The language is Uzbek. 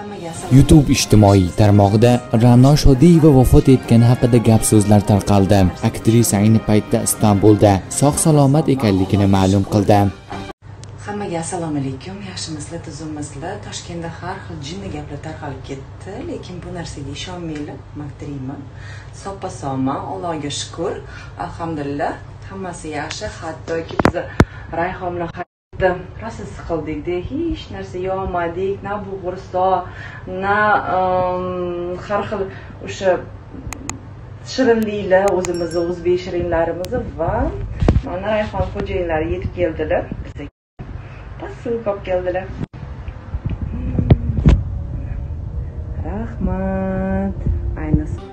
YouTube ijtimoiy tarmog'ida Ra'no Shodiyeva vafot etgani haqida gap so'zlar tarqaldi. Aktrisa ayni paytda Istanbulda sog'-salomat ekanligini ma'lum qildi. Hammaga assalomu alaykum. Yaxshimisizlar, tuzimmisizlar? Toshkentda har xil jinni gaplar tarqalib ketdi, lekin bu narsaga ishonmanglar. Maktriyman. Soppa-sog'man, Allohga shukr. Alhamdulillah, hammasi yaxshi. Hattoki biz Rayhon bilan rosa siqildik-da, hech narsa yemadik, na bo'g'irsoq, na har xil o'sha shirinliklar, o'zimizni o'zbek shirinlarimiz va mana Rayhon xo'jayinlari yetib keldilar. Bizga pasilka olib keldilar. Rahmat. Aynisi